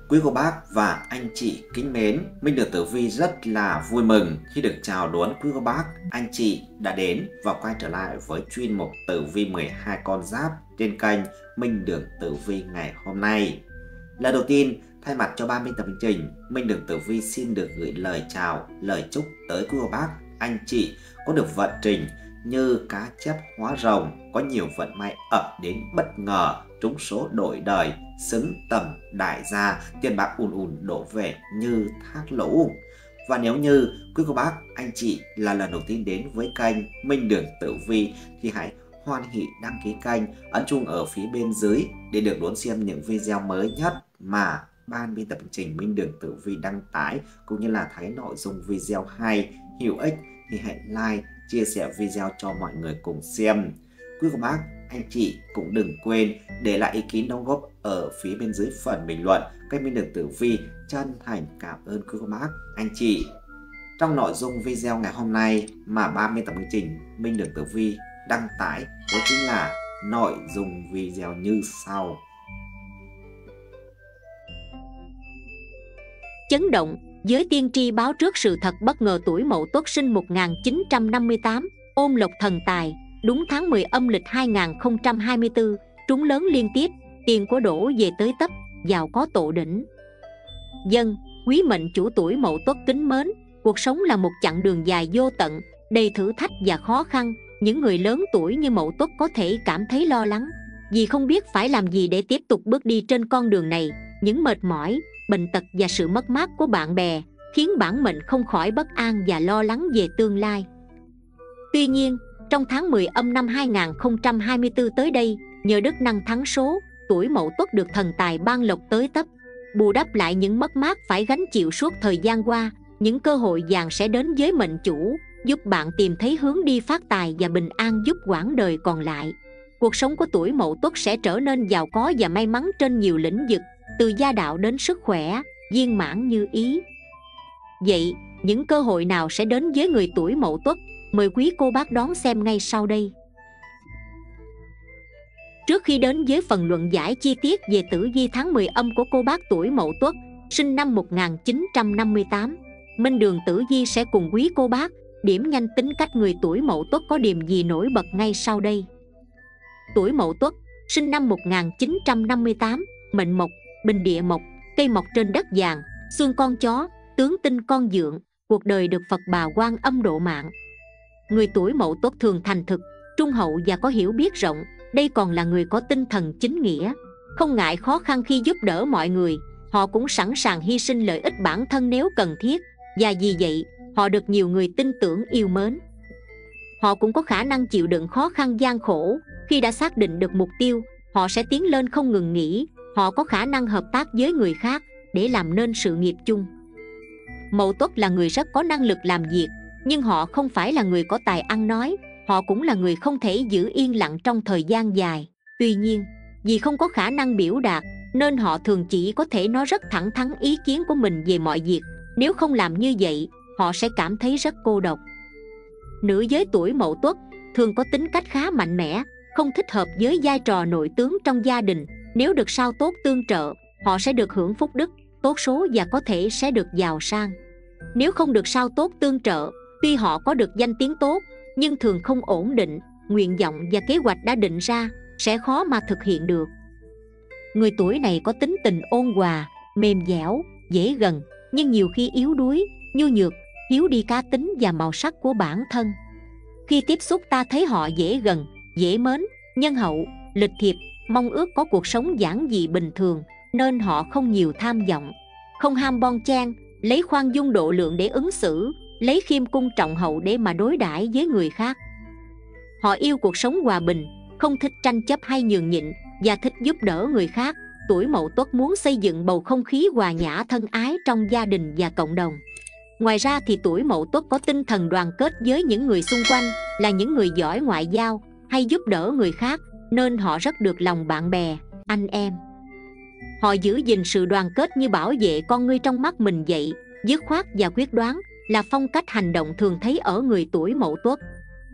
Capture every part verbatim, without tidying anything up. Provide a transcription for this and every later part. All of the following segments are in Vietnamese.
Quý cô bác và anh chị kính mến, Minh Đường Tử Vi rất là vui mừng khi được chào đón quý cô bác, anh chị đã đến và quay trở lại với chuyên mục Tử Vi mười hai con giáp trên kênh Minh Đường Tử Vi ngày hôm nay. Lần đầu tiên, thay mặt cho ban biên tập chương trình, Minh Đường Tử Vi xin được gửi lời chào, lời chúc tới quý cô bác, anh chị có được vận trình như cá chép hóa rồng, có nhiều vận may ập đến bất ngờ, trúng số đổi đời, xứng tầm đại gia, tiền bạc ùn ùn đổ về như thác lũ. Và nếu như quý cô bác, anh chị là lần đầu tiên đến với kênh Minh Đường Tử Vi thì hãy hoan hỉ đăng ký kênh, ấn chuông ở phía bên dưới để được đón xem những video mới nhất mà ban biên tập chương trình Minh Đường Tử Vi đăng tải, cũng như là thấy nội dung video hay, hữu ích thì hãy like, chia sẻ video cho mọi người cùng xem. Quý cô bác, anh chị cũng đừng quên để lại ý kiến đóng góp ở phía bên dưới phần bình luận. Kênh Minh Đường Tử Vi chân thành cảm ơn quý cô bác, anh chị. Trong nội dung video ngày hôm nay mà ban biên tập chương trình Minh Đường Tử Vi đăng tải đó chính là nội dung video như sau. Chấn động, giới tiên tri báo trước sự thật bất ngờ. Tuổi Mậu Tuất sinh một nghìn chín trăm năm mươi tám, ôm lộc thần tài, đúng tháng mười âm lịch hai nghìn không trăm hai mươi tư, trúng lớn liên tiếp, tiền của đổ về tới tấp, giàu có tột đỉnh. Dân, quý mệnh chủ tuổi Mậu Tuất kính mến, cuộc sống là một chặng đường dài vô tận, đầy thử thách và khó khăn. Những người lớn tuổi như Mậu Tuất có thể cảm thấy lo lắng vì không biết phải làm gì để tiếp tục bước đi trên con đường này. Những mệt mỏi, bệnh tật và sự mất mát của bạn bè khiến bản mệnh không khỏi bất an và lo lắng về tương lai. Tuy nhiên, trong tháng mười âm năm hai nghìn không trăm hai mươi tư tới đây, nhờ đức năng thắng số, tuổi Mậu Tuất được thần tài ban lộc tới tấp, bù đắp lại những mất mát phải gánh chịu suốt thời gian qua. Những cơ hội vàng sẽ đến với mệnh chủ, giúp bạn tìm thấy hướng đi phát tài và bình an giúp quãng đời còn lại. Cuộc sống của tuổi Mậu Tuất sẽ trở nên giàu có và may mắn trên nhiều lĩnh vực, từ gia đạo đến sức khỏe, viên mãn như ý. Vậy, những cơ hội nào sẽ đến với người tuổi Mậu Tuất? Mời quý cô bác đón xem ngay sau đây. Trước khi đến với phần luận giải chi tiết về tử vi tháng mười âm của cô bác tuổi Mậu Tuất, sinh năm một nghìn chín trăm năm mươi tám, Minh Đường Tử Vi sẽ cùng quý cô bác điểm nhanh tính cách người tuổi Mậu Tuất có điểm gì nổi bật ngay sau đây. Tuổi Mậu Tuất, sinh năm một nghìn chín trăm năm mươi tám, mệnh mộc, bình địa mộc, cây mọc trên đất vàng, xương con chó, tướng tinh con dượng, cuộc đời được Phật Bà Quan Âm độ mạng. Người tuổi Mậu Tuất thường thành thực, trung hậu và có hiểu biết rộng. Đây còn là người có tinh thần chính nghĩa, không ngại khó khăn khi giúp đỡ mọi người. Họ cũng sẵn sàng hy sinh lợi ích bản thân nếu cần thiết, và vì vậy họ được nhiều người tin tưởng yêu mến. Họ cũng có khả năng chịu đựng khó khăn gian khổ. Khi đã xác định được mục tiêu, họ sẽ tiến lên không ngừng nghỉ. Họ có khả năng hợp tác với người khác để làm nên sự nghiệp chung. Mậu Tuất là người rất có năng lực làm việc, nhưng họ không phải là người có tài ăn nói. Họ cũng là người không thể giữ yên lặng trong thời gian dài. Tuy nhiên, vì không có khả năng biểu đạt, nên họ thường chỉ có thể nói rất thẳng thắn ý kiến của mình về mọi việc. Nếu không làm như vậy, họ sẽ cảm thấy rất cô độc. Nữ giới tuổi Mậu Tuất thường có tính cách khá mạnh mẽ, không thích hợp với vai trò nội tướng trong gia đình. Nếu được sao tốt tương trợ, họ sẽ được hưởng phúc đức, tốt số và có thể sẽ được giàu sang. Nếu không được sao tốt tương trợ, tuy họ có được danh tiếng tốt, nhưng thường không ổn định, nguyện vọng và kế hoạch đã định ra sẽ khó mà thực hiện được. Người tuổi này có tính tình ôn hòa, mềm dẻo, dễ gần, nhưng nhiều khi yếu đuối, nhu nhược, thiếu đi cá tính và màu sắc của bản thân. Khi tiếp xúc ta thấy họ dễ gần, dễ mến, nhân hậu, lịch thiệp, mong ước có cuộc sống giản dị bình thường, nên họ không nhiều tham vọng, không ham bon chen, lấy khoan dung độ lượng để ứng xử, lấy khiêm cung trọng hậu để mà đối đãi với người khác. Họ yêu cuộc sống hòa bình, không thích tranh chấp hay nhường nhịn, và thích giúp đỡ người khác. Tuổi Mậu Tuất muốn xây dựng bầu không khí hòa nhã thân ái trong gia đình và cộng đồng. Ngoài ra thì tuổi Mậu Tuất có tinh thần đoàn kết với những người xung quanh, là những người giỏi ngoại giao hay giúp đỡ người khác, nên họ rất được lòng bạn bè, anh em. Họ giữ gìn sự đoàn kết như bảo vệ con ngươi trong mắt mình vậy. Dứt khoát và quyết đoán là phong cách hành động thường thấy ở người tuổi Mậu Tuất.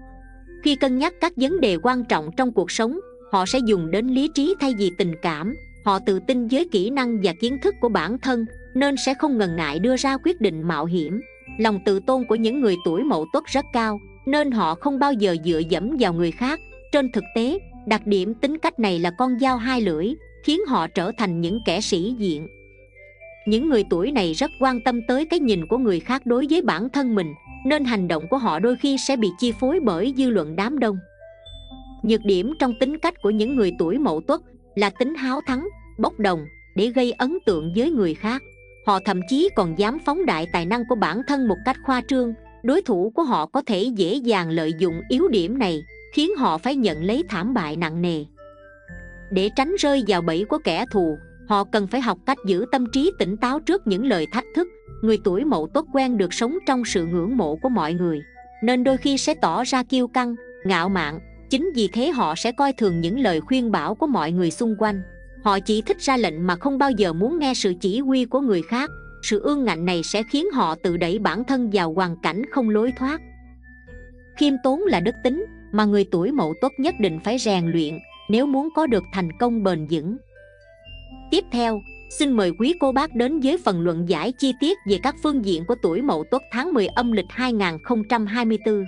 Khi cân nhắc các vấn đề quan trọng trong cuộc sống, họ sẽ dùng đến lý trí thay vì tình cảm. Họ tự tin với kỹ năng và kiến thức của bản thân nên sẽ không ngần ngại đưa ra quyết định mạo hiểm. Lòng tự tôn của những người tuổi Mậu Tuất rất cao nên họ không bao giờ dựa dẫm vào người khác. Trên thực tế, đặc điểm tính cách này là con dao hai lưỡi, khiến họ trở thành những kẻ sĩ diện. Những người tuổi này rất quan tâm tới cái nhìn của người khác đối với bản thân mình, nên hành động của họ đôi khi sẽ bị chi phối bởi dư luận đám đông. Nhược điểm trong tính cách của những người tuổi Mậu Tuất là tính háo thắng, bốc đồng để gây ấn tượng với người khác. Họ thậm chí còn dám phóng đại tài năng của bản thân một cách khoa trương. Đối thủ của họ có thể dễ dàng lợi dụng yếu điểm này, khiến họ phải nhận lấy thảm bại nặng nề. Để tránh rơi vào bẫy của kẻ thù, họ cần phải học cách giữ tâm trí tỉnh táo trước những lời thách thức. Người tuổi Mậu Tuất quen được sống trong sự ngưỡng mộ của mọi người, nên đôi khi sẽ tỏ ra kiêu căng, ngạo mạn. Chính vì thế họ sẽ coi thường những lời khuyên bảo của mọi người xung quanh. Họ chỉ thích ra lệnh mà không bao giờ muốn nghe sự chỉ huy của người khác. Sự ương ngạnh này sẽ khiến họ tự đẩy bản thân vào hoàn cảnh không lối thoát. Khiêm tốn là đức tính mà người tuổi Mậu Tuất nhất định phải rèn luyện nếu muốn có được thành công bền vững. Tiếp theo, xin mời quý cô bác đến với phần luận giải chi tiết về các phương diện của tuổi Mậu Tuất tháng mười âm lịch hai nghìn không trăm hai mươi tư.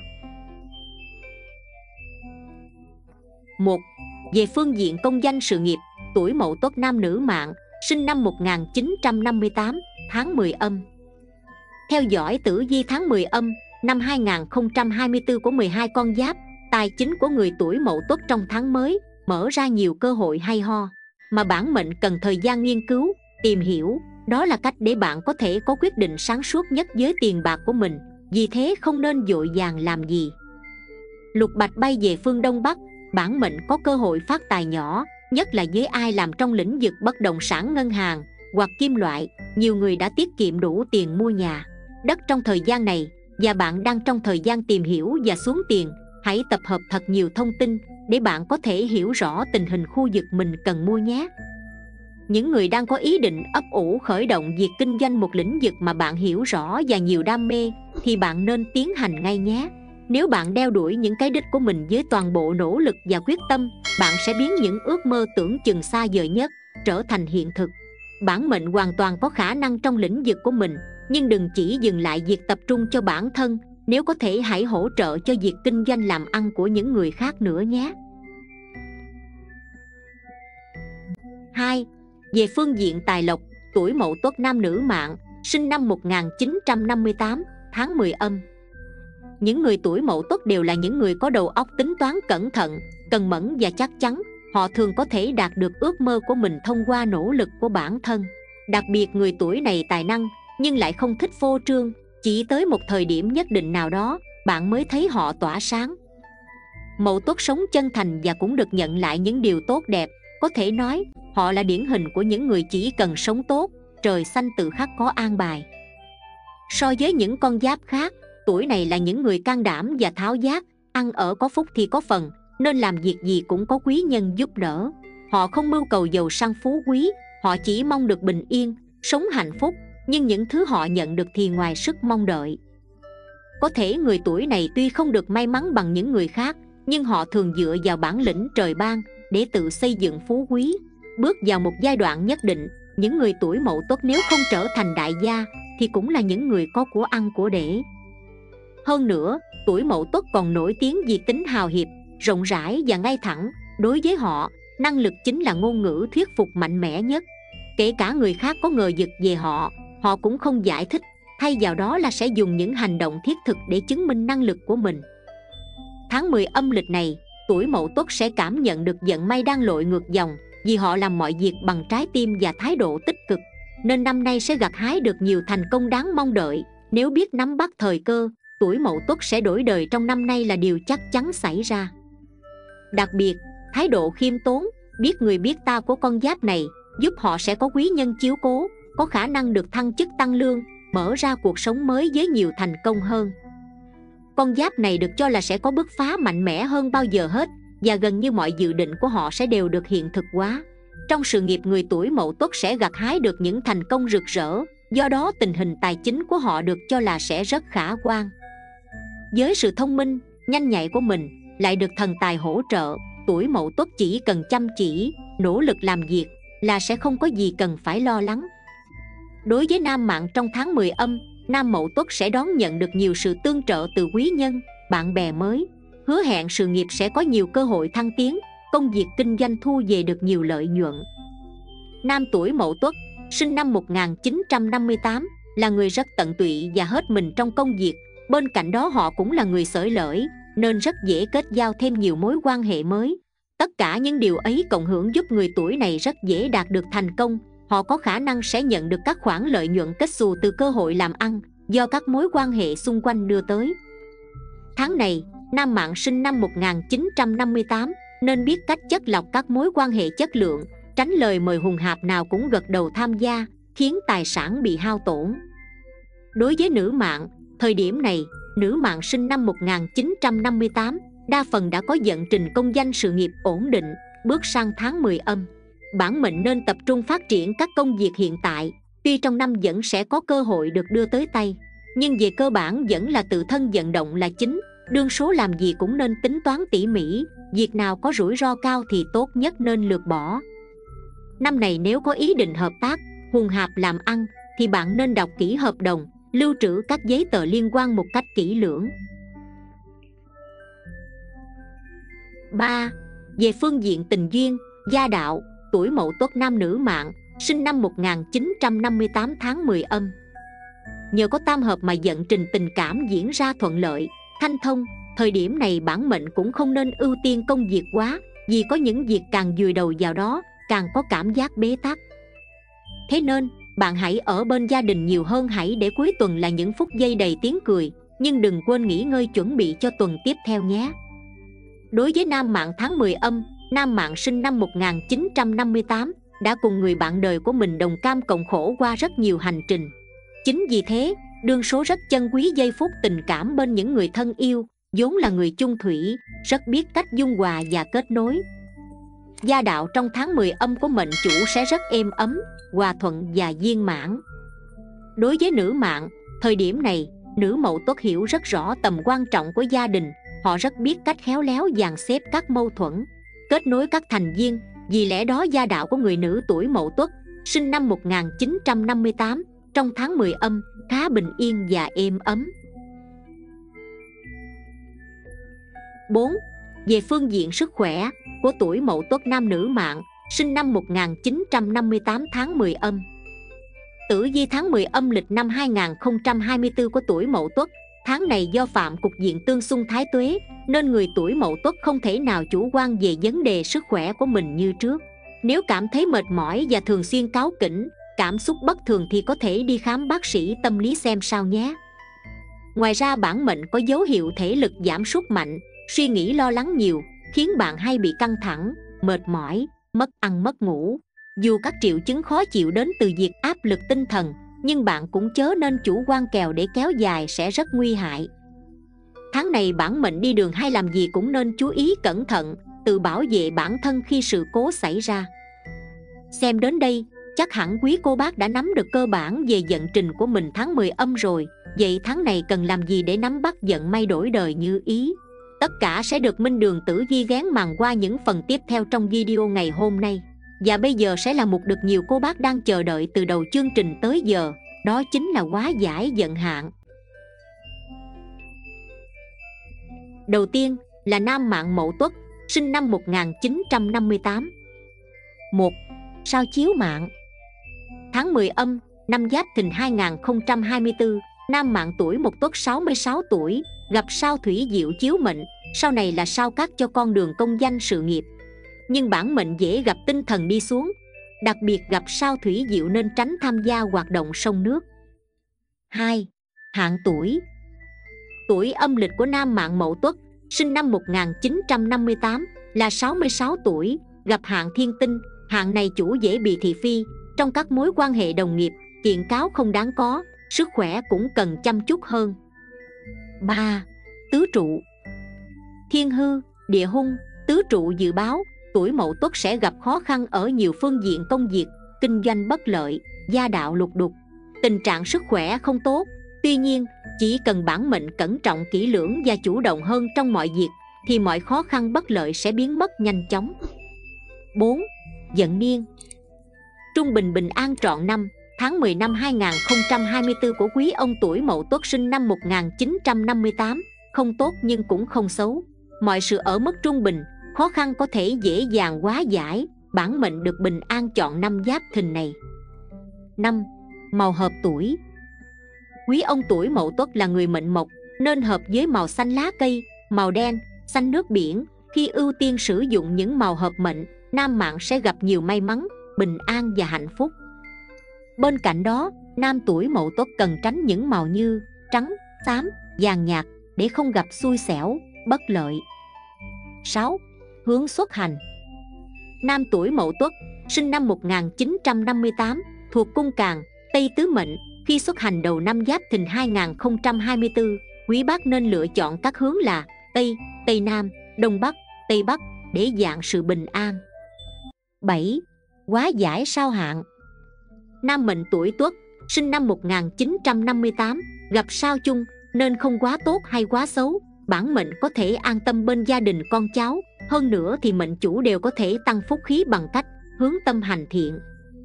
một. Về phương diện công danh sự nghiệp, tuổi Mậu Tuất nam nữ mạng, sinh năm một nghìn chín trăm năm mươi tám, tháng mười âm. Theo dõi tử vi tháng mười âm năm hai nghìn không trăm hai mươi tư của mười hai con giáp, tài chính của người tuổi Mậu Tuất trong tháng mới mở ra nhiều cơ hội hay ho mà bản mệnh cần thời gian nghiên cứu, tìm hiểu. Đó là cách để bạn có thể có quyết định sáng suốt nhất với tiền bạc của mình. Vì thế không nên vội vàng làm gì. Lục bạch bay về phương Đông Bắc, bản mệnh có cơ hội phát tài nhỏ, nhất là với ai làm trong lĩnh vực bất động sản, ngân hàng hoặc kim loại. Nhiều người đã tiết kiệm đủ tiền mua nhà, đất trong thời gian này, và bạn đang trong thời gian tìm hiểu và xuống tiền. Hãy tập hợp thật nhiều thông tin để bạn có thể hiểu rõ tình hình khu vực mình cần mua nhé. Những người đang có ý định ấp ủ khởi động việc kinh doanh một lĩnh vực mà bạn hiểu rõ và nhiều đam mê thì bạn nên tiến hành ngay nhé. Nếu bạn đeo đuổi những cái đích của mình với toàn bộ nỗ lực và quyết tâm, bạn sẽ biến những ước mơ tưởng chừng xa vời nhất trở thành hiện thực. Bản mệnh hoàn toàn có khả năng trong lĩnh vực của mình, nhưng đừng chỉ dừng lại việc tập trung cho bản thân. Nếu có thể, hãy hỗ trợ cho việc kinh doanh làm ăn của những người khác nữa nhé. hai. Về phương diện tài lộc, tuổi Mậu Tuất nam nữ mạng, sinh năm một nghìn chín trăm năm mươi tám, tháng mười âm. Những người tuổi Mậu Tuất đều là những người có đầu óc tính toán cẩn thận, cần mẫn và chắc chắn. Họ thường có thể đạt được ước mơ của mình thông qua nỗ lực của bản thân. Đặc biệt người tuổi này tài năng nhưng lại không thích phô trương. Chỉ tới một thời điểm nhất định nào đó, bạn mới thấy họ tỏa sáng. Mậu Tuất sống chân thành và cũng được nhận lại những điều tốt đẹp. Có thể nói, họ là điển hình của những người chỉ cần sống tốt, trời xanh tự khắc có an bài. So với những con giáp khác, tuổi này là những người can đảm và tháo vát, ăn ở có phúc thì có phần, nên làm việc gì cũng có quý nhân giúp đỡ. Họ không mưu cầu giàu sang phú quý, họ chỉ mong được bình yên, sống hạnh phúc. Nhưng những thứ họ nhận được thì ngoài sức mong đợi. Có thể người tuổi này tuy không được may mắn bằng những người khác, nhưng họ thường dựa vào bản lĩnh trời ban để tự xây dựng phú quý. Bước vào một giai đoạn nhất định, những người tuổi Mậu Tuất nếu không trở thành đại gia thì cũng là những người có của ăn của để. Hơn nữa, tuổi Mậu Tuất còn nổi tiếng vì tính hào hiệp, rộng rãi và ngay thẳng. Đối với họ, năng lực chính là ngôn ngữ thuyết phục mạnh mẽ nhất. Kể cả người khác có ngờ vực về họ, họ cũng không giải thích, thay vào đó là sẽ dùng những hành động thiết thực để chứng minh năng lực của mình. Tháng mười âm lịch này, tuổi Mậu Tuất sẽ cảm nhận được vận may đang lội ngược dòng, vì họ làm mọi việc bằng trái tim và thái độ tích cực, nên năm nay sẽ gặt hái được nhiều thành công đáng mong đợi. Nếu biết nắm bắt thời cơ, tuổi Mậu Tuất sẽ đổi đời trong năm nay là điều chắc chắn xảy ra. Đặc biệt, thái độ khiêm tốn, biết người biết ta của con giáp này giúp họ sẽ có quý nhân chiếu cố, có khả năng được thăng chức tăng lương, mở ra cuộc sống mới với nhiều thành công hơn. Con giáp này được cho là sẽ có bứt phá mạnh mẽ hơn bao giờ hết, và gần như mọi dự định của họ sẽ đều được hiện thực hóa. Trong sự nghiệp, người tuổi Mậu Tuất sẽ gặt hái được những thành công rực rỡ, do đó tình hình tài chính của họ được cho là sẽ rất khả quan. Với sự thông minh, nhanh nhạy của mình, lại được thần tài hỗ trợ, tuổi Mậu Tuất chỉ cần chăm chỉ, nỗ lực làm việc, là sẽ không có gì cần phải lo lắng. Đối với nam mạng trong tháng mười âm, Nam Mậu Tuất sẽ đón nhận được nhiều sự tương trợ từ quý nhân, bạn bè mới, hứa hẹn sự nghiệp sẽ có nhiều cơ hội thăng tiến, công việc kinh doanh thu về được nhiều lợi nhuận. Nam tuổi Mậu Tuất, sinh năm một nghìn chín trăm năm mươi tám, là người rất tận tụy và hết mình trong công việc. Bên cạnh đó họ cũng là người xởi lởi, nên rất dễ kết giao thêm nhiều mối quan hệ mới. Tất cả những điều ấy cộng hưởng giúp người tuổi này rất dễ đạt được thành công. Họ có khả năng sẽ nhận được các khoản lợi nhuận kết xù từ cơ hội làm ăn do các mối quan hệ xung quanh đưa tới. Tháng này, nam mạng sinh năm một nghìn chín trăm năm mươi tám nên biết cách chất lọc các mối quan hệ chất lượng, tránh lời mời hùng hạp nào cũng gật đầu tham gia, khiến tài sản bị hao tổn. Đối với nữ mạng, thời điểm này, nữ mạng sinh năm một nghìn chín trăm năm mươi tám đa phần đã có vận trình công danh sự nghiệp ổn định. Bước sang tháng mười âm, bản mệnh nên tập trung phát triển các công việc hiện tại. Tuy trong năm vẫn sẽ có cơ hội được đưa tới tay, nhưng về cơ bản vẫn là tự thân vận động là chính. Đương số làm gì cũng nên tính toán tỉ mỉ, việc nào có rủi ro cao thì tốt nhất nên lược bỏ. Năm này nếu có ý định hợp tác, hùng hạp làm ăn thì bạn nên đọc kỹ hợp đồng, lưu trữ các giấy tờ liên quan một cách kỹ lưỡng. ba. Về phương diện tình duyên, gia đạo, tuổi Mậu Tuất nam nữ mạng, sinh năm một nghìn chín trăm năm mươi tám tháng mười âm. Nhờ có tam hợp mà vận trình tình cảm diễn ra thuận lợi, thanh thông. Thời điểm này bản mệnh cũng không nên ưu tiên công việc quá, vì có những việc càng vùi đầu vào đó, càng có cảm giác bế tắc. Thế nên, bạn hãy ở bên gia đình nhiều hơn, hãy để cuối tuần là những phút giây đầy tiếng cười, nhưng đừng quên nghỉ ngơi chuẩn bị cho tuần tiếp theo nhé. Đối với nam mạng tháng mười âm, nam mạng sinh năm một nghìn chín trăm năm mươi tám đã cùng người bạn đời của mình đồng cam cộng khổ qua rất nhiều hành trình. Chính vì thế, đương số rất trân quý giây phút tình cảm bên những người thân yêu, vốn là người chung thủy, rất biết cách dung hòa và kết nối. Gia đạo trong tháng mười âm của mệnh chủ sẽ rất êm ấm, hòa thuận và viên mãn. Đối với nữ mạng, thời điểm này, nữ Mậu Tuất hiểu rất rõ tầm quan trọng của gia đình. Họ rất biết cách khéo léo dàn xếp các mâu thuẫn, kết nối các thành viên. Vì lẽ đó gia đạo của người nữ tuổi Mậu Tuất, sinh năm một nghìn chín trăm năm mươi tám, trong tháng mười âm, khá bình yên và êm ấm. bốn. Về phương diện sức khỏe của tuổi Mậu Tuất nam nữ mạng, sinh năm một nghìn chín trăm năm mươi tám tháng mười âm. Tử vi tháng mười âm lịch năm hai nghìn không trăm hai mươi tư của tuổi Mậu Tuất, tháng này do phạm cục diện tương xung thái tuế, nên người tuổi Mậu Tuất không thể nào chủ quan về vấn đề sức khỏe của mình như trước. Nếu cảm thấy mệt mỏi và thường xuyên cáu kỉnh, cảm xúc bất thường thì có thể đi khám bác sĩ tâm lý xem sao nhé. Ngoài ra bản mệnh có dấu hiệu thể lực giảm sút mạnh, suy nghĩ lo lắng nhiều, khiến bạn hay bị căng thẳng, mệt mỏi, mất ăn mất ngủ. Dù các triệu chứng khó chịu đến từ việc áp lực tinh thần, nhưng bạn cũng chớ nên chủ quan kèo để kéo dài sẽ rất nguy hại. Tháng này bản mệnh đi đường hay làm gì cũng nên chú ý cẩn thận, tự bảo vệ bản thân khi sự cố xảy ra. Xem đến đây, chắc hẳn quý cô bác đã nắm được cơ bản về vận trình của mình tháng mười âm rồi. Vậy tháng này cần làm gì để nắm bắt vận may đổi đời như ý? Tất cả sẽ được Minh Đường Tử Vi ghén màn qua những phần tiếp theo trong video ngày hôm nay. Và bây giờ sẽ là một được nhiều cô bác đang chờ đợi từ đầu chương trình tới giờ, đó chính là hóa giải vận hạn. Đầu tiên là nam mạng Mậu Tuất, sinh năm một nghìn chín trăm năm mươi tám. một. Sao chiếu mạng. Tháng mười âm, năm Giáp Thìn hai nghìn không trăm hai mươi tư, nam mạng tuổi Mậu Tuất sáu mươi sáu tuổi, gặp sao thủy diệu chiếu mệnh. Sau này là sao cát cho con đường công danh sự nghiệp, nhưng bản mệnh dễ gặp tinh thần đi xuống, đặc biệt gặp sao thủy diệu nên tránh tham gia hoạt động sông nước. hai. Hạn tuổi. Tuổi âm lịch của nam mạng Mậu Tuất, sinh năm một nghìn chín trăm năm mươi tám, là sáu mươi sáu tuổi, gặp hạn thiên tinh. Hạn này chủ dễ bị thị phi trong các mối quan hệ đồng nghiệp, kiện cáo không đáng có, sức khỏe cũng cần chăm chút hơn. ba. Tứ trụ. Thiên hư, địa hung, tứ trụ dự báo tuổi Mậu Tuất sẽ gặp khó khăn ở nhiều phương diện công việc, kinh doanh bất lợi, gia đạo lục đục, tình trạng sức khỏe không tốt. Tuy nhiên, chỉ cần bản mệnh cẩn trọng kỹ lưỡng và chủ động hơn trong mọi việc thì mọi khó khăn bất lợi sẽ biến mất nhanh chóng. bốn. Vận niên. Trung bình bình an trọn năm, tháng mười năm hai nghìn không trăm hai mươi tư của quý ông tuổi Mậu Tuất sinh năm một nghìn chín trăm năm mươi tám, không tốt nhưng cũng không xấu. Mọi sự ở mức trung bình, khó khăn có thể dễ dàng hóa giải, bản mệnh được bình an chọn năm Giáp Thìn này. Năm. Màu hợp tuổi. Quý ông tuổi Mậu Tuất là người mệnh mộc, nên hợp với màu xanh lá cây, màu đen, xanh nước biển. Khi ưu tiên sử dụng những màu hợp mệnh, nam mạng sẽ gặp nhiều may mắn, bình an và hạnh phúc. Bên cạnh đó, nam tuổi Mậu Tuất cần tránh những màu như trắng, xám, vàng nhạt để không gặp xui xẻo, bất lợi. Sáu. Hướng xuất hành. Nam tuổi Mậu Tuất sinh năm một nghìn chín trăm năm mươi tám, thuộc cung Càn, Tây Tứ mệnh. Khi xuất hành đầu năm Giáp Thìn hai nghìn không trăm hai mươi tư, quý bác nên lựa chọn các hướng là Tây, Tây Nam, Đông Bắc, Tây Bắc để dạng sự bình an. Bảy. Hóa giải sao hạn. Nam mệnh tuổi Tuất sinh năm một nghìn chín trăm năm mươi tám, gặp sao chung nên không quá tốt hay quá xấu, bản mệnh có thể an tâm bên gia đình con cháu. Hơn nữa thì mệnh chủ đều có thể tăng phúc khí bằng cách hướng tâm hành thiện.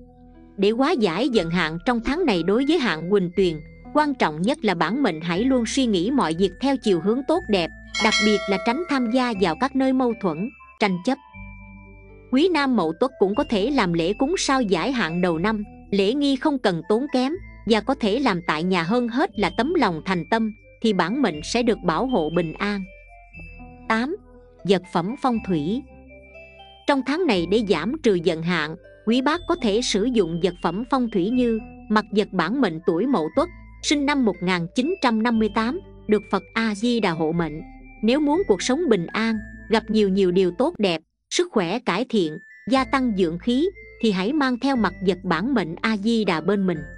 Để hóa giải vận hạn trong tháng này đối với hạn Quỳnh Tuyền, quan trọng nhất là bản mệnh hãy luôn suy nghĩ mọi việc theo chiều hướng tốt đẹp, đặc biệt là tránh tham gia vào các nơi mâu thuẫn, tranh chấp. Quý nam Mậu Tuất cũng có thể làm lễ cúng sao giải hạn đầu năm, lễ nghi không cần tốn kém và có thể làm tại nhà, hơn hết là tấm lòng thành tâm thì bản mệnh sẽ được bảo hộ bình an. Tám. Vật phẩm phong thủy. Trong tháng này để giảm trừ vận hạn, quý bác có thể sử dụng vật phẩm phong thủy như mặt vật bản mệnh tuổi Mậu Tuất sinh năm một nghìn chín trăm năm mươi tám, được Phật A Di Đà hộ mệnh. Nếu muốn cuộc sống bình an, gặp nhiều nhiều điều tốt đẹp, sức khỏe cải thiện, gia tăng dưỡng khí thì hãy mang theo mặt vật bản mệnh A Di Đà bên mình.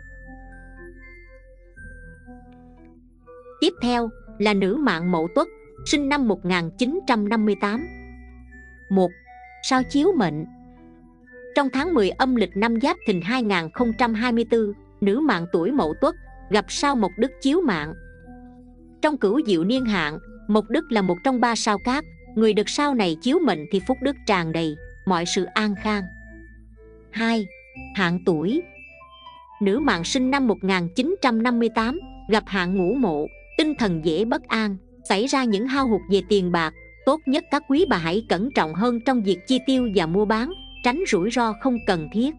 Tiếp theo là nữ mạng Mậu Tuất sinh năm một nghìn chín trăm năm mươi tám. Một. Sao chiếu mệnh. Trong tháng mười âm lịch năm Giáp Thìn hai nghìn không trăm hai mươi tư, nữ mạng tuổi Mậu Tuất gặp sao Mộc Đức chiếu mạng. Trong cửu diệu niên hạn, Mộc Đức là một trong ba sao cát. Người được sao này chiếu mệnh thì phúc đức tràn đầy, mọi sự an khang. Hai. Hạn tuổi. Nữ mạng sinh năm một nghìn chín trăm năm mươi tám, gặp hạn Ngũ Mộ, tinh thần dễ bất an, xảy ra những hao hụt về tiền bạc. Tốt nhất các quý bà hãy cẩn trọng hơn trong việc chi tiêu và mua bán, tránh rủi ro không cần thiết.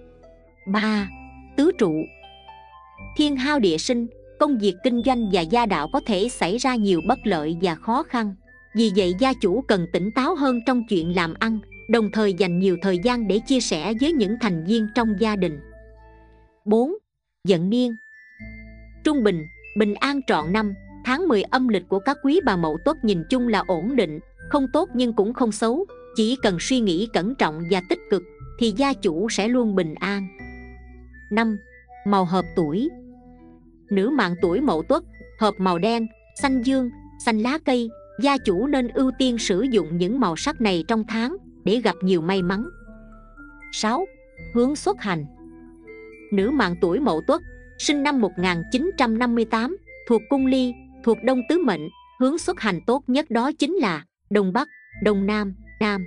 Ba. Tứ trụ. Thiên hao địa sinh, công việc kinh doanh và gia đạo có thể xảy ra nhiều bất lợi và khó khăn. Vì vậy gia chủ cần tỉnh táo hơn trong chuyện làm ăn, đồng thời dành nhiều thời gian để chia sẻ với những thành viên trong gia đình. Bốn. Vận niên. Trung bình, bình an trọn năm, tháng mười âm lịch của các quý bà Mậu Tuất nhìn chung là ổn định, không tốt nhưng cũng không xấu. Chỉ cần suy nghĩ cẩn trọng và tích cực thì gia chủ sẽ luôn bình an. Năm. Màu hợp tuổi. Nữ mạng tuổi Mậu Tuất hợp màu đen, xanh dương, xanh lá cây. Gia chủ nên ưu tiên sử dụng những màu sắc này trong tháng để gặp nhiều may mắn. Sáu. Hướng xuất hành. Nữ mạng tuổi Mậu Tuất sinh năm một nghìn chín trăm năm mươi tám, thuộc cung Ly, thuộc Đông Tứ mệnh. Hướng xuất hành tốt nhất đó chính là Đông Bắc, Đông Nam, Nam.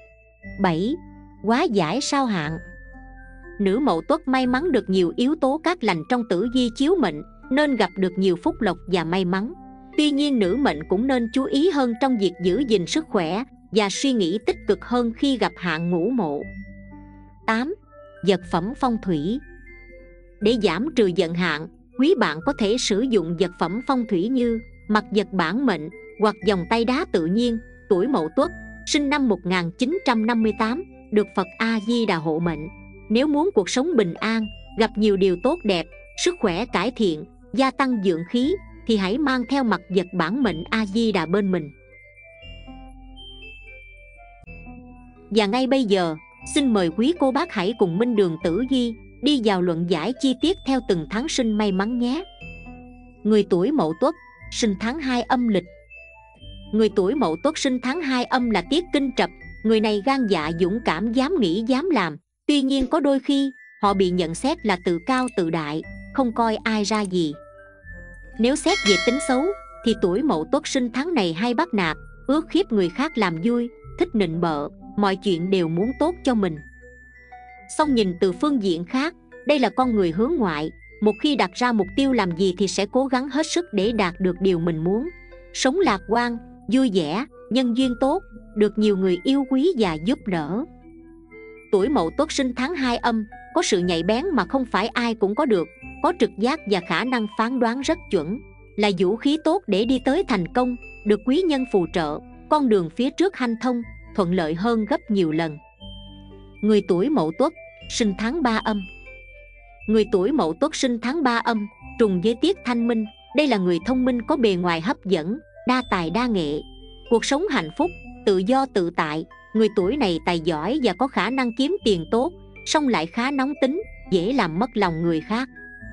Bảy. Hóa giải sao hạn. Nữ Mậu Tuất may mắn được nhiều yếu tố cát lành trong tử vi chiếu mệnh, nên gặp được nhiều phúc lộc và may mắn. Tuy nhiên nữ mệnh cũng nên chú ý hơn trong việc giữ gìn sức khỏe và suy nghĩ tích cực hơn khi gặp hạn Ngũ Mộ. Tám. Vật phẩm phong thủy. Để giảm trừ vận hạn, quý bạn có thể sử dụng vật phẩm phong thủy như mặt vật bản mệnh hoặc vòng tay đá tự nhiên. Tuổi Mậu Tuất sinh năm một nghìn chín trăm năm mươi tám, được Phật A Di Đà hộ mệnh. Nếu muốn cuộc sống bình an, gặp nhiều điều tốt đẹp, sức khỏe cải thiện, gia tăng dưỡng khí thì hãy mang theo mặt vật bản mệnh A Di Đà bên mình. Và ngay bây giờ, xin mời quý cô bác hãy cùng Minh Đường Tử Vi đi vào luận giải chi tiết theo từng tháng sinh may mắn nhé. Người tuổi Mậu Tuất sinh tháng hai âm lịch. Người tuổi Mậu Tuất sinh tháng hai âm là Tiết Kinh Trập. Người này gan dạ dũng cảm, dám nghĩ dám làm. Tuy nhiên có đôi khi họ bị nhận xét là tự cao tự đại, không coi ai ra gì. Nếu xét về tính xấu thì tuổi Mậu Tuất sinh tháng này hay bắt nạt, ước hiếp người khác làm vui, thích nịnh bợ, mọi chuyện đều muốn tốt cho mình. Xong nhìn từ phương diện khác, đây là con người hướng ngoại. Một khi đặt ra mục tiêu làm gì thì sẽ cố gắng hết sức để đạt được điều mình muốn. Sống lạc quan, vui vẻ, nhân duyên tốt, được nhiều người yêu quý và giúp đỡ. Tuổi Mậu Tuất sinh tháng hai âm, có sự nhạy bén mà không phải ai cũng có được, có trực giác và khả năng phán đoán rất chuẩn, là vũ khí tốt để đi tới thành công, được quý nhân phù trợ, con đường phía trước hanh thông, thuận lợi hơn gấp nhiều lần. Người tuổi Mậu Tuất sinh tháng ba âm. Người tuổi Mậu Tuất sinh tháng ba âm trùng với tiết thanh minh, đây là người thông minh có bề ngoài hấp dẫn, đa tài đa nghệ, cuộc sống hạnh phúc, tự do tự tại. Người tuổi này tài giỏi và có khả năng kiếm tiền tốt, song lại khá nóng tính, dễ làm mất lòng người khác.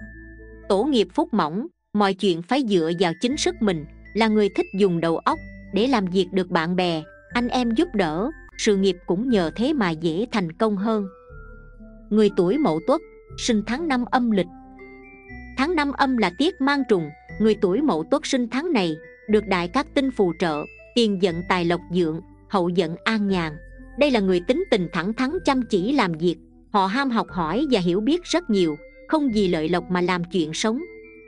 Tổ nghiệp phúc mỏng, mọi chuyện phải dựa vào chính sức mình, là người thích dùng đầu óc để làm việc, được bạn bè, anh em giúp đỡ, sự nghiệp cũng nhờ thế mà dễ thành công hơn. Người tuổi Mậu Tuất sinh tháng năm âm lịch. Tháng năm âm là tiết mang trùng, người tuổi Mậu Tuất sinh tháng này được đại các tinh phù trợ, tiền vận tài lộc vượng, hậu vận an nhàn. Đây là người tính tình thẳng thắn, chăm chỉ làm việc, họ ham học hỏi và hiểu biết rất nhiều, không vì lợi lộc mà làm chuyện sống.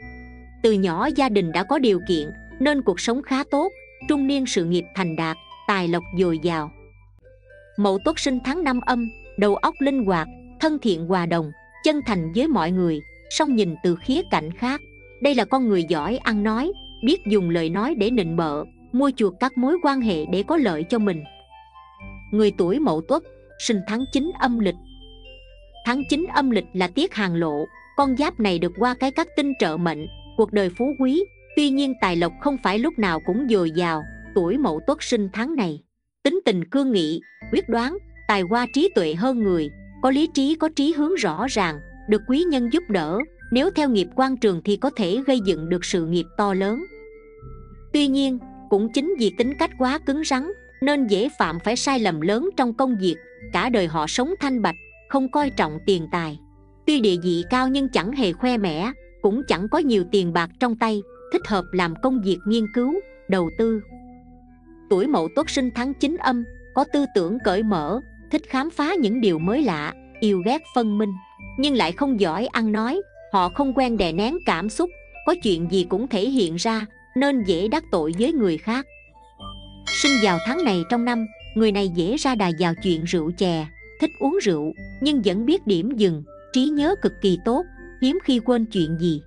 Từ nhỏ gia đình đã có điều kiện nên cuộc sống khá tốt, trung niên sự nghiệp thành đạt, tài lộc dồi dào. Mậu Tuất sinh tháng năm âm, đầu óc linh hoạt, thân thiện hòa đồng, chân thành với mọi người, song nhìn từ khía cạnh khác, đây là con người giỏi ăn nói, biết dùng lời nói để nịnh bợ, mua chuộc các mối quan hệ để có lợi cho mình. Người tuổi Mậu Tuất sinh tháng chín âm lịch. Tháng chín âm lịch là tiết hàn lộ, con giáp này được qua cái các tinh trợ mệnh, cuộc đời phú quý, tuy nhiên tài lộc không phải lúc nào cũng dồi dào. Tuổi Mậu Tuất sinh tháng này tính tình cương nghị, quyết đoán, tài hoa trí tuệ hơn người, có lý trí, có trí hướng rõ ràng, được quý nhân giúp đỡ. Nếu theo nghiệp quan trường thì có thể gây dựng được sự nghiệp to lớn. Tuy nhiên cũng chính vì tính cách quá cứng rắn nên dễ phạm phải sai lầm lớn trong công việc. Cả đời họ sống thanh bạch, không coi trọng tiền tài. Tuy địa vị cao nhưng chẳng hề khoe mẽ, cũng chẳng có nhiều tiền bạc trong tay, thích hợp làm công việc nghiên cứu, đầu tư. Tuổi Mậu Tuất sinh tháng chín âm, có tư tưởng cởi mở, thích khám phá những điều mới lạ, yêu ghét phân minh, nhưng lại không giỏi ăn nói. Họ không quen đè nén cảm xúc, có chuyện gì cũng thể hiện ra, nên dễ đắc tội với người khác. Sinh vào tháng này trong năm, người này dễ ra đà vào chuyện rượu chè, thích uống rượu, nhưng vẫn biết điểm dừng, trí nhớ cực kỳ tốt, hiếm khi quên chuyện gì.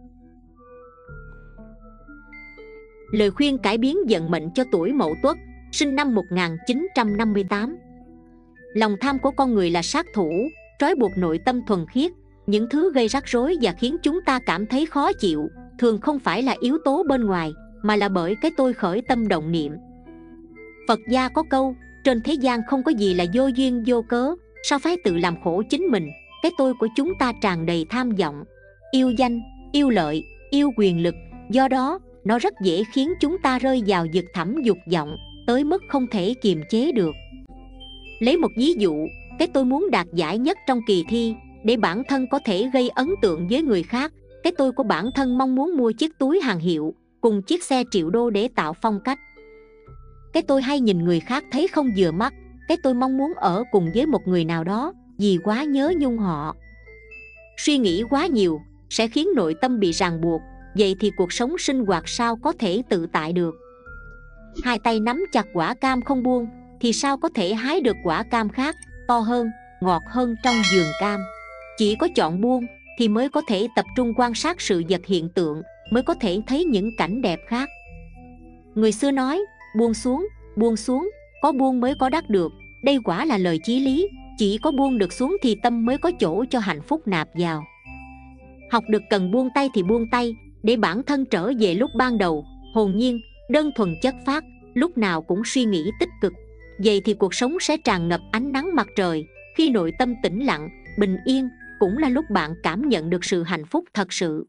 Lời khuyên cải biến vận mệnh cho tuổi Mậu Tuất, sinh năm một nghìn chín trăm năm mươi tám. Lòng tham của con người là sát thủ, trói buộc nội tâm thuần khiết. Những thứ gây rắc rối và khiến chúng ta cảm thấy khó chịu thường không phải là yếu tố bên ngoài, mà là bởi cái tôi khởi tâm động niệm. Phật gia có câu, trên thế gian không có gì là vô duyên vô cớ, sao phải tự làm khổ chính mình. Cái tôi của chúng ta tràn đầy tham vọng, yêu danh, yêu lợi, yêu quyền lực, do đó nó rất dễ khiến chúng ta rơi vào vực thẳm dục vọng, tới mức không thể kiềm chế được. Lấy một ví dụ, cái tôi muốn đạt giải nhất trong kỳ thi để bản thân có thể gây ấn tượng với người khác. Cái tôi của bản thân mong muốn mua chiếc túi hàng hiệu cùng chiếc xe triệu đô để tạo phong cách. Cái tôi hay nhìn người khác thấy không vừa mắt. Cái tôi mong muốn ở cùng với một người nào đó vì quá nhớ nhung họ. Suy nghĩ quá nhiều sẽ khiến nội tâm bị ràng buộc, vậy thì cuộc sống sinh hoạt sao có thể tự tại được. Hai tay nắm chặt quả cam không buông thì sao có thể hái được quả cam khác, to hơn, ngọt hơn trong vườn cam. Chỉ có chọn buông thì mới có thể tập trung quan sát sự vật hiện tượng, mới có thể thấy những cảnh đẹp khác. Người xưa nói, buông xuống, buông xuống, có buông mới có đắc được. Đây quả là lời chí lý, chỉ có buông được xuống thì tâm mới có chỗ cho hạnh phúc nạp vào. Học được cần buông tay thì buông tay, để bản thân trở về lúc ban đầu, hồn nhiên, đơn thuần chất phác, lúc nào cũng suy nghĩ tích cực. Vậy thì cuộc sống sẽ tràn ngập ánh nắng mặt trời. Khi nội tâm tĩnh lặng, bình yên, cũng là lúc bạn cảm nhận được sự hạnh phúc thật sự.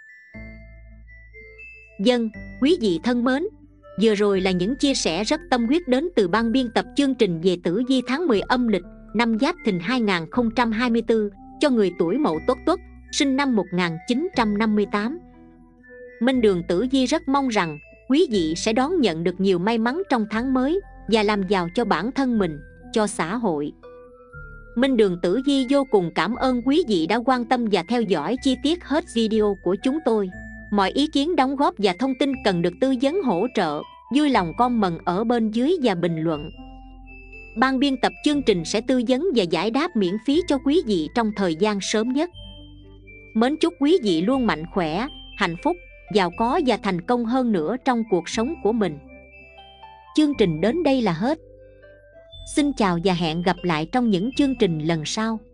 Dân, quý vị thân mến, vừa rồi là những chia sẻ rất tâm huyết đến từ ban biên tập chương trình về tử vi tháng mười âm lịch năm Giáp Thìn hai nghìn không trăm hai mươi tư cho người tuổi Mậu Tuất Tuất, sinh năm một nghìn chín trăm năm mươi tám. Minh Đường Tử Vi rất mong rằng quý vị sẽ đón nhận được nhiều may mắn trong tháng mới và làm giàu cho bản thân mình, cho xã hội. Minh Đường Tử Vi vô cùng cảm ơn quý vị đã quan tâm và theo dõi chi tiết hết video của chúng tôi. Mọi ý kiến đóng góp và thông tin cần được tư vấn hỗ trợ, vui lòng comment ở bên dưới và bình luận. Ban biên tập chương trình sẽ tư vấn và giải đáp miễn phí cho quý vị trong thời gian sớm nhất. Mến chúc quý vị luôn mạnh khỏe, hạnh phúc, giàu có và thành công hơn nữa trong cuộc sống của mình. Chương trình đến đây là hết. Xin chào và hẹn gặp lại trong những chương trình lần sau.